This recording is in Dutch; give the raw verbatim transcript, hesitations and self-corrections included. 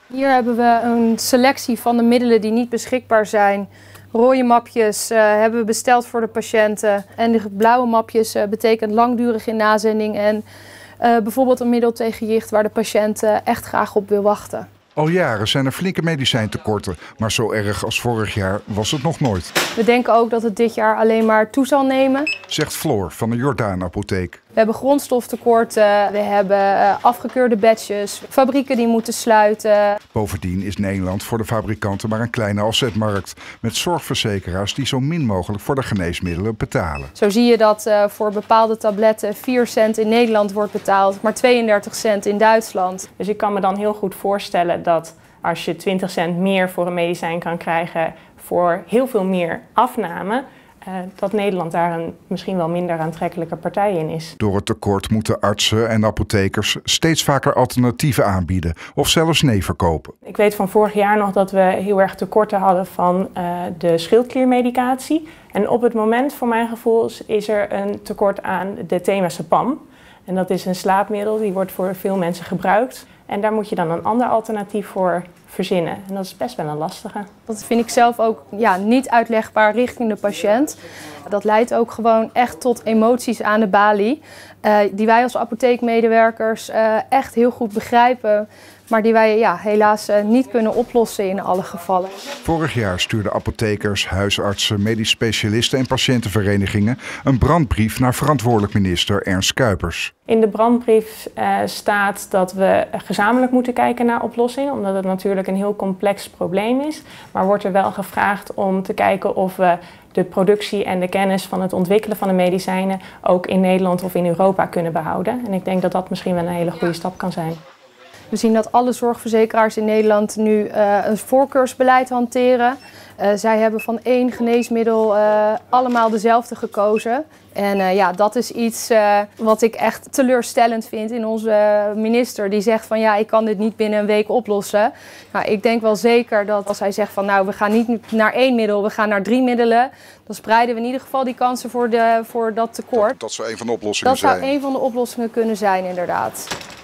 Hier hebben we een selectie van de middelen die niet beschikbaar zijn. Rode mapjes uh, hebben we besteld voor de patiënten. En de blauwe mapjes uh, betekent langdurig in nazending en uh, bijvoorbeeld een middel tegen jicht waar de patiënt uh, echt graag op wil wachten. Al jaren zijn er flinke medicijntekorten, maar zo erg als vorig jaar was het nog nooit. We denken ook dat het dit jaar alleen maar toe zal nemen, zegt Floor van de Jordaan Apotheek. We hebben grondstoftekorten, we hebben uh, afgekeurde batches, fabrieken die moeten sluiten. Bovendien is Nederland voor de fabrikanten maar een kleine afzetmarkt, met zorgverzekeraars die zo min mogelijk voor de geneesmiddelen betalen. Zo zie je dat uh, voor bepaalde tabletten vier cent in Nederland wordt betaald, maar tweeëndertig cent in Duitsland. Dus ik kan me dan heel goed voorstellen dat als je twintig cent meer voor een medicijn kan krijgen voor heel veel meer afname, Uh, dat Nederland daar een misschien wel minder aantrekkelijke partij in is. Door het tekort moeten artsen en apothekers steeds vaker alternatieven aanbieden of zelfs nee verkopen. Ik weet van vorig jaar nog dat we heel erg tekorten hadden van uh, de schildkliermedicatie. En op het moment, voor mijn gevoel, is er een tekort aan de temazepam. En dat is een slaapmiddel, die wordt voor veel mensen gebruikt. En daar moet je dan een ander alternatief voor verzinnen. En dat is best wel een lastige. Dat vind ik zelf ook ja, niet uitlegbaar richting de patiënt. Dat leidt ook gewoon echt tot emoties aan de balie. Uh, die wij als apotheekmedewerkers uh, echt heel goed begrijpen. Maar die wij ja, helaas uh, niet kunnen oplossen in alle gevallen. Vorig jaar stuurden apothekers, huisartsen, medisch specialisten en patiëntenverenigingen een brandbrief naar verantwoordelijk minister Ernst Kuipers. In de brandbrief uh, staat dat we gezamenlijk moeten kijken naar oplossingen, omdat het natuurlijk een heel complex probleem is. Maar wordt er wel gevraagd om te kijken of we de productie en de kennis van het ontwikkelen van de medicijnen ook in Nederland of in Europa kunnen behouden. En ik denk dat dat misschien wel een hele goede stap kan zijn. We zien dat alle zorgverzekeraars in Nederland nu uh, een voorkeursbeleid hanteren. Uh, zij hebben van één geneesmiddel uh, allemaal dezelfde gekozen. En uh, ja, dat is iets uh, wat ik echt teleurstellend vind in onze minister. Die zegt van ja, ik kan dit niet binnen een week oplossen. Nou, ik denk wel zeker dat als hij zegt van nou, we gaan niet naar één middel, we gaan naar drie middelen. Dan spreiden we in ieder geval die kansen voor, de, voor dat tekort. Dat zou een van de oplossingen dat zijn. Dat zou een van de oplossingen kunnen zijn, inderdaad.